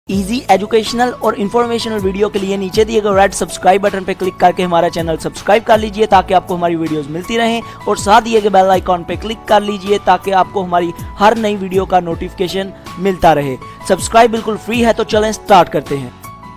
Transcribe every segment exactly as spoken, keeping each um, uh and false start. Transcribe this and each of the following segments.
Easy educational और informational video के लिए नीचे दिए गए रेड सब्सक्राइब बटन पर क्लिक करके हमारा चैनल सब्सक्राइब कर लीजिए ताकि आपको हमारी वीडियोस मिलती रहें, और साथ दिए गए बेल आइकॉन पर क्लिक कर लीजिए ताकि आपको हमारी हर नई वीडियो का नोटिफिकेशन मिलता रहे। सब्सक्राइब बिल्कुल फ्री है, तो चलें स्टार्ट करते हैं।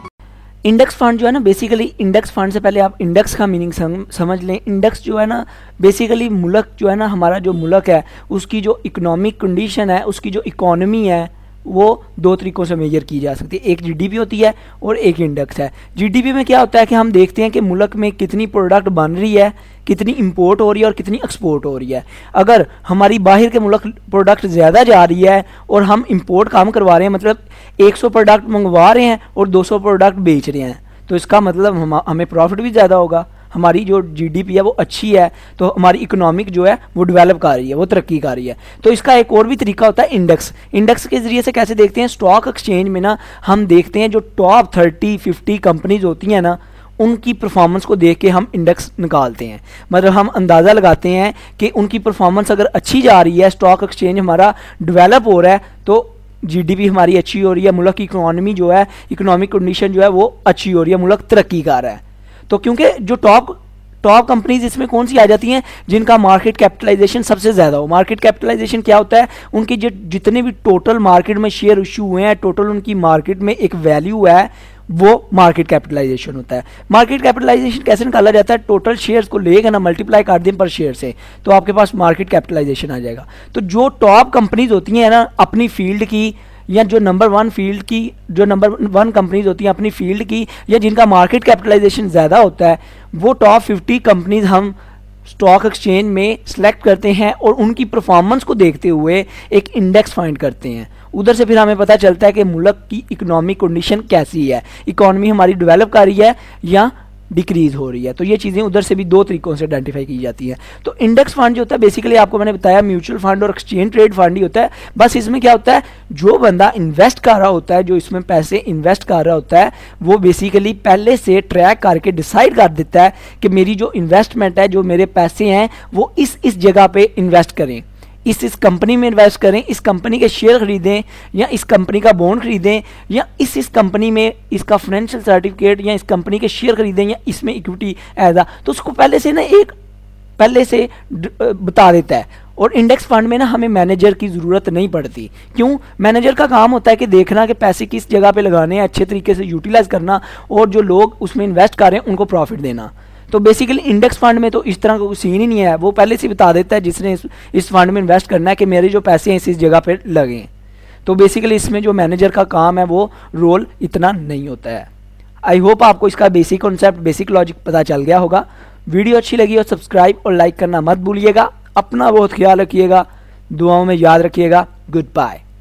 इंडेक्स फंड जो है ना, बेसिकली इंडेक्स फंड से पहले आप इंडेक्स का मीनिंग सम, समझ लें। इंडेक्स जो है ना, बेसिकली मुल्क जो है ना, हमारा जो मुल्क है उसकी जो इकोनॉमिक कंडीशन है, उसकी जो इकोनॉमी है, वो दो तरीकों से मेजर की जा सकती है। एक जीडीपी होती है और एक इंडेक्स है। जीडीपी में क्या होता है कि हम देखते हैं कि मुल्क में कितनी प्रोडक्ट बन रही है, कितनी इंपोर्ट हो रही है और कितनी एक्सपोर्ट हो रही है। अगर हमारी बाहर के मुल्क प्रोडक्ट ज़्यादा जा रही है और हम इंपोर्ट कम करवा रहे हैं, मतलब सौ प्रोडक्ट मंगवा रहे हैं और दो सौ प्रोडक्ट बेच रहे हैं, तो इसका मतलब हम हमें प्रॉफिट भी ज़्यादा होगा, हमारी जो जीडीपी है वो अच्छी है, तो हमारी इकोनॉमिक जो है वो डेवलप कर रही है, वो तरक्की कर रही है। तो इसका एक और भी तरीका होता है इंडेक्स। इंडेक्स के जरिए से कैसे देखते हैं, स्टॉक एक्सचेंज में ना हम देखते हैं जो टॉप थर्टी फिफ्टी कंपनीज होती हैं ना, उनकी परफॉर्मेंस को देख के हम इंडेक्स निकालते हैं। मतलब हम अंदाज़ा लगाते हैं कि उनकी परफॉर्मेंस अगर अच्छी जा रही है, स्टॉक एक्सचेंज हमारा डेवलप हो रहा है, तो जीडीपी हमारी अच्छी हो रही है, मुल्क की इकोनॉमी जो है, इकोनॉमिक कंडीशन जो है वो अच्छी हो रही है, मुल्क तरक्की कर रहा है। तो क्योंकि जो टॉप टॉप कंपनीज इसमें कौन सी आ जाती हैं, जिनका मार्केट कैपिटलाइजेशन सबसे ज़्यादा हो। मार्केट कैपिटलाइजेशन क्या होता है, उनकी जो जितने भी टोटल मार्केट में शेयर इशू हुए हैं, टोटल उनकी मार्केट में एक वैल्यू है, वो मार्केट कैपिटलाइजेशन होता है। मार्केट कैपिटलाइजेशन कैसे निकाला जाता है, टोटल शेयर्स को लेगा ना, मल्टीप्लाई कर दें पर शेयर से, तो आपके पास मार्केट कैपिटलाइजेशन आ जाएगा। तो जो टॉप कंपनीज होती हैं ना अपनी फील्ड की, या जो नंबर वन फील्ड की, जो नंबर वन कंपनीज होती हैं अपनी फील्ड की, या जिनका मार्केट कैपिटलाइजेशन ज़्यादा होता है, वो टॉप फिफ्टी कंपनीज हम स्टॉक एक्सचेंज में सेलेक्ट करते हैं और उनकी परफॉर्मेंस को देखते हुए एक इंडेक्स फाइंड करते हैं। उधर से फिर हमें पता चलता है कि मुल्क की इकोनॉमिक कंडीशन कैसी है, इकोनॉमी हमारी डेवलप कर रही है या डिक्रीज हो रही है। तो ये चीज़ें उधर से भी दो तरीकों से आइडेंटिफाई की जाती है। तो इंडेक्स फंड जो होता है, बेसिकली आपको मैंने बताया म्यूचुअल फंड और एक्सचेंज ट्रेड फंड ही होता है। बस इसमें क्या होता है, जो बंदा इन्वेस्ट कर रहा होता है, जो इसमें पैसे इन्वेस्ट कर रहा होता है, वो बेसिकली पहले से ट्रैक करके डिसाइड कर देता है कि मेरी जो इन्वेस्टमेंट है, जो मेरे पैसे हैं, वो इस इस जगह पे इन्वेस्ट करें, इस इस कंपनी में इन्वेस्ट करें, इस कंपनी के शेयर खरीदें, या इस कंपनी का बॉन्ड खरीदें, या इस इस कंपनी में इसका फाइनेंशियल सर्टिफिकेट या इस कंपनी के शेयर खरीदें, या इसमें इक्विटी ऐड आ। तो उसको पहले से ना एक पहले से बता देता है। और इंडेक्स फंड में ना हमें मैनेजर की ज़रूरत नहीं पड़ती। क्यों? मैनेजर का काम होता है कि देखना कि पैसे किस जगह पे लगाने हैं, अच्छे तरीके से यूटिलाइज करना, और जो लोग उसमें इन्वेस्ट कर रहे हैं उनको प्रॉफिट देना। तो बेसिकली इंडेक्स फंड में तो इस तरह का कोई सीन ही नहीं है, वो पहले से बता देता है जिसने इस, इस फंड में इन्वेस्ट करना है कि मेरे जो पैसे हैं इस इस जगह पर लगें। तो बेसिकली इसमें जो मैनेजर का काम है वो रोल इतना नहीं होता है। आई होप आपको इसका बेसिक कॉन्सेप्ट, बेसिक लॉजिक पता चल गया होगा। वीडियो अच्छी लगी हो सब्सक्राइब और लाइक करना मत भूलिएगा। अपना बहुत ख्याल रखिएगा, दुआओं में याद रखिएगा। Good bye.